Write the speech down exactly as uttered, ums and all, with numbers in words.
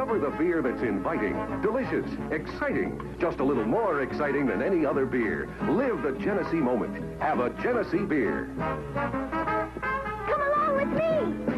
Discover the beer that's inviting, delicious, exciting, just a little more exciting than any other beer. Live the Genesee moment. Have a Genesee beer. Come along with me.